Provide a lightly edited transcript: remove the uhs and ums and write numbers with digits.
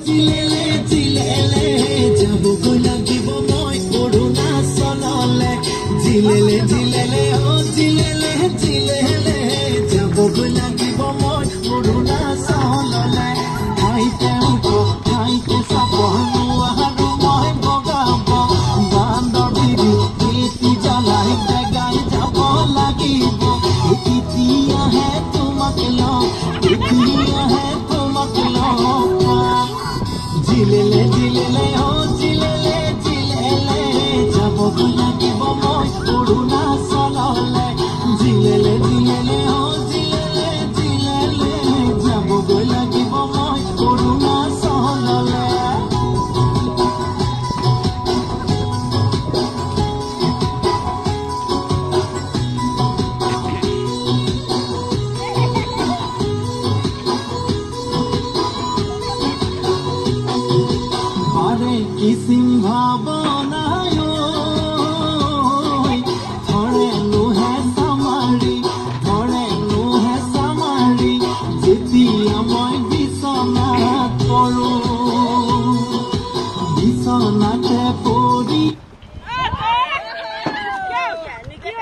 জিলেলে জিলেলে যাবগৈ লাগিব মই অৰুণাচললে জিলেলে জিলেলে ও জিলেলে জিলেলে যাবগৈ লাগিব মই অৰুণাচললে ঠাইতে চাব নোৱাৰো মই বগাব বান্ধৱী এটি জ্বলাই জেগাই যাব লাগিব এতিয়াহে তোমাক লওঁ এতিয়াহে তোমাক লওঁ জিলেলে জিলেলে ও জিলেলে জিলেলে যাবগৈ লাগিব মই অৰুণাচললে জিলেলে জিলেলে ও জিলেলে জিলেলে যাবগৈ লাগিব মই অৰুণাচললে কিসিম ভাবনায় ধরেনু হে সামারি যেতিয়া মই বিছনাত পৰো বিছনাত